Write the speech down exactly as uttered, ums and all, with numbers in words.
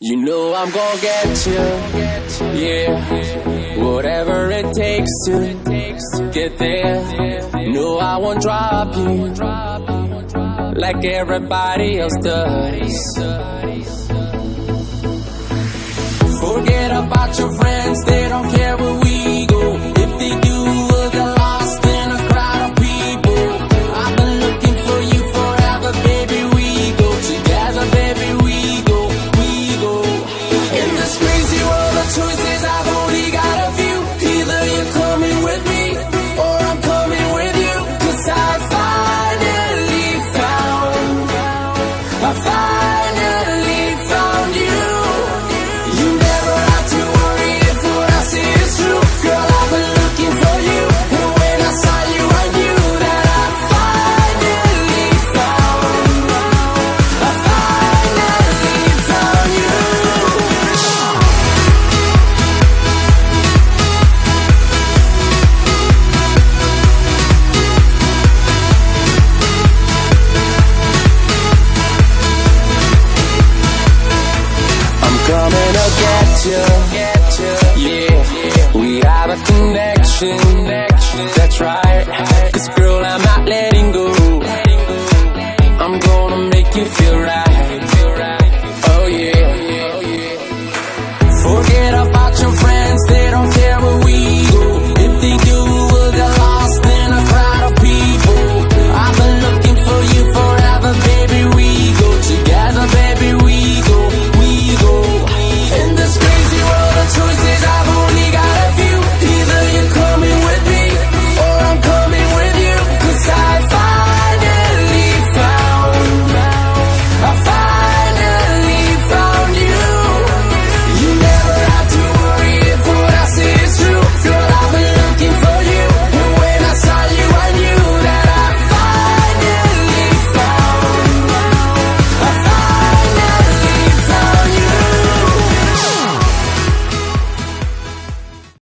You know I'm gonna get you, yeah. Whatever it takes to get there. No, I won't drop you like everybody else does. Forget about your friends, they don't care where we go. If they do, we'll get lost in a crowd of people. I've been looking for you forever, baby. We go together, baby. We go, we go. In this crazy world of choices, I've only got a few. Either you're coming with me or I'm coming with you. 'Cause I finally found, I finally found you. You never have to worry if what I say is true. Girl, I've been looking for you, and when I saw you I knew that I finally found, I finally found you. Coming to get you, yeah. We have a connection, that's right. 'Cause girl, I'm not letting go. I'm gonna make you feel right.